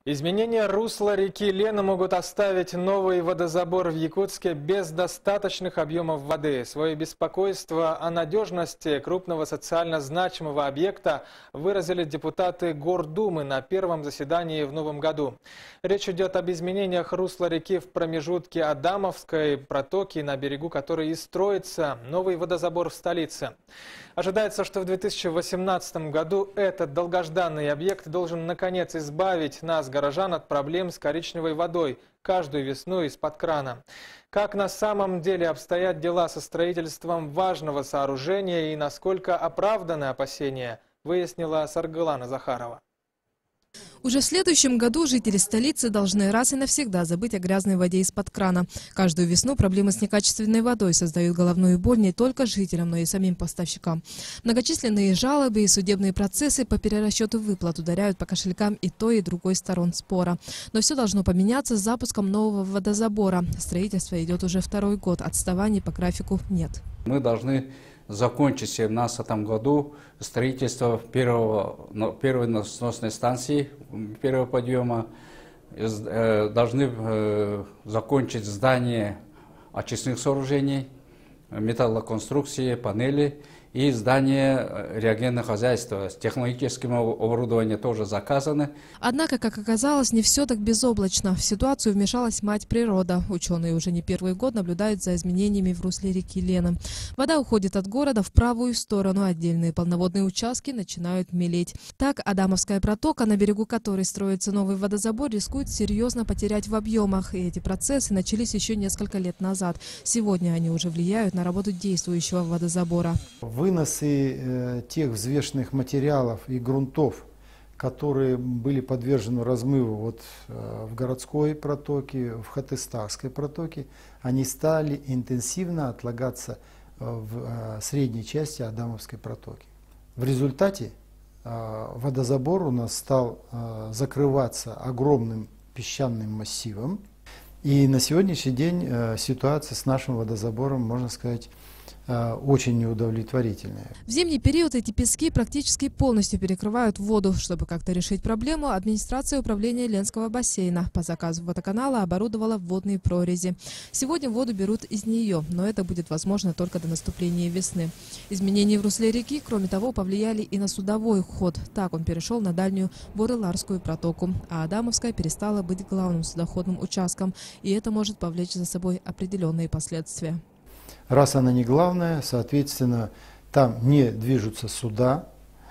Изменения русла реки Лена могут оставить новый водозабор в Якутске без достаточных объемов воды. Свое беспокойство о надежности крупного социально значимого объекта выразили депутаты Гордумы на первом заседании в новом году. Речь идет об изменениях русла реки в промежутке Адамовской протоки, на берегу которой и строится новый водозабор в столице. Ожидается, что в 2018 году этот долгожданный объект должен наконец избавить нас, горожан, от проблем с коричневой водой каждую весну из-под крана. Как на самом деле обстоят дела со строительством важного сооружения и насколько оправданы опасения, выяснила Саргалана Захарова. Уже в следующем году жители столицы должны раз и навсегда забыть о грязной воде из-под крана. Каждую весну проблемы с некачественной водой создают головную боль не только жителям, но и самим поставщикам. Многочисленные жалобы и судебные процессы по перерасчету выплат ударяют по кошелькам и той, и другой сторон спора. Но все должно поменяться с запуском нового водозабора. Строительство идет уже второй год, отставаний по графику нет. Мы должны закончить в 2017 году строительство первой насосной станции, первого подъема. Должны закончить здание очистных сооружений, металлоконструкции, панели и здание реагентного хозяйства. С технологическим оборудованием тоже заказаны. Однако, как оказалось, не все так безоблачно. В ситуацию вмешалась мать природа. Ученые уже не первый год наблюдают за изменениями в русле реки Лена. Вода уходит от города в правую сторону. Отдельные полноводные участки начинают мелеть. Так, Адамовская протока, на берегу которой строится новый водозабор, рискует серьезно потерять в объемах. И эти процессы начались еще несколько лет назад. Сегодня они уже влияют на работу действующего водозабора. Выносы тех взвешенных материалов и грунтов, которые были подвержены размыву в городской протоке, в Хатыстахской протоке, они стали интенсивно отлагаться в средней части Адамовской протоки. В результате водозабор у нас стал закрываться огромным песчаным массивом. И на сегодняшний день ситуация с нашим водозабором, можно сказать, очень неудовлетворительная. В зимний период эти пески практически полностью перекрывают воду. Чтобы как-то решить проблему, администрация управления Ленского бассейна по заказу водоканала оборудовала водные прорези. Сегодня воду берут из нее, но это будет возможно только до наступления весны. Изменения в русле реки, кроме того, повлияли и на судовой ход. Так он перешел на дальнюю Борыларскую протоку, а Адамовская перестала быть главным судоходным участком, и это может повлечь за собой определенные последствия. Раз она не главная, соответственно, там не движутся суда,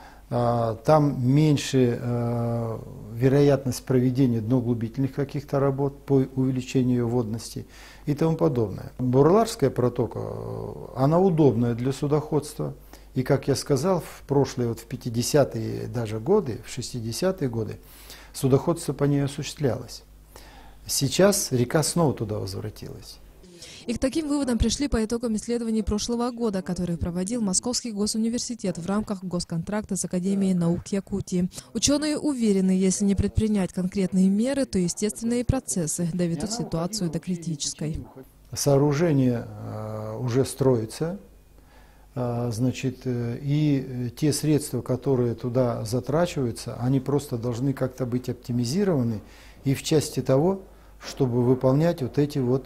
там меньше вероятность проведения дноуглубительных каких-то работ по увеличению ее водности и тому подобное. Борыларская протока, она удобная для судоходства. И, как я сказал, в прошлые, в 50-е даже годы, в 60-е годы судоходство по ней осуществлялось. Сейчас река снова туда возвратилась. И к таким выводам пришли по итогам исследований прошлого года, которые проводил Московский госуниверситет в рамках госконтракта с Академией наук Якутии. Ученые уверены, если не предпринять конкретные меры, то естественные процессы доведут ситуацию до критической. Сооружение уже строится, значит, и те средства, которые туда затрачиваются, они просто должны как-то быть оптимизированы и в части того, чтобы выполнять вот эти вот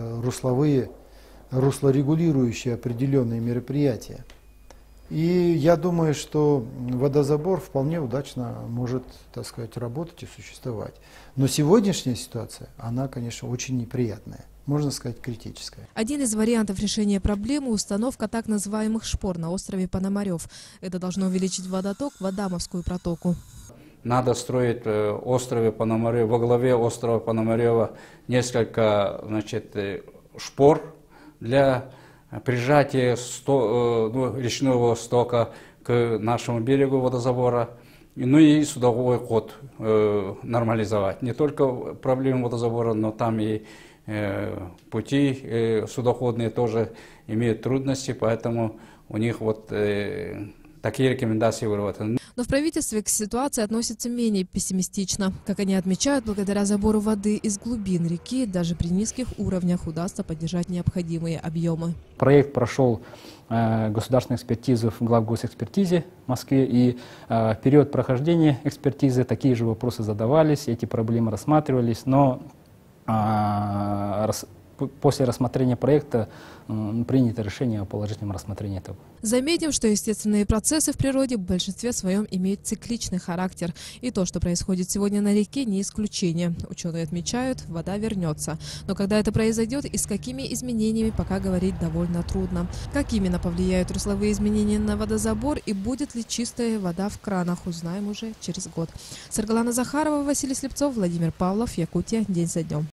руслорегулирующие определенные мероприятия. И я думаю, что водозабор вполне удачно может, так сказать, работать и существовать. Но сегодняшняя ситуация, она, конечно, очень неприятная, можно сказать, критическая. Один из вариантов решения проблемы – установка так называемых шпор на острове Пономарев. Это должно увеличить водоток в Адамовскую протоку. Надо строить острове Пономарев, во главе острова Пономарева несколько, значит, шпор для прижатия речного стока к нашему берегу водозабора, ну и судовой ход нормализовать. Не только проблемы водозабора, но там и пути судоходные тоже имеют трудности, поэтому у них такие рекомендации выработаны. Но в правительстве к ситуации относятся менее пессимистично. Как они отмечают, благодаря забору воды из глубин реки даже при низких уровнях удастся поддержать необходимые объемы. Проект прошел государственную экспертизу в главгосэкспертизе в Москве, и в период прохождения экспертизы такие же вопросы задавались, эти проблемы рассматривались, но после рассмотрения проекта принято решение о положительном рассмотрении этого. Заметим, что естественные процессы в природе в большинстве своем имеют цикличный характер. И то, что происходит сегодня на реке, не исключение. Ученые отмечают, вода вернется. Но когда это произойдет и с какими изменениями, пока говорить довольно трудно. Как именно повлияют русловые изменения на водозабор и будет ли чистая вода в кранах, узнаем уже через год. Саргалана Захарова, Василий Слепцов, Владимир Павлов, Якутия. День за днем.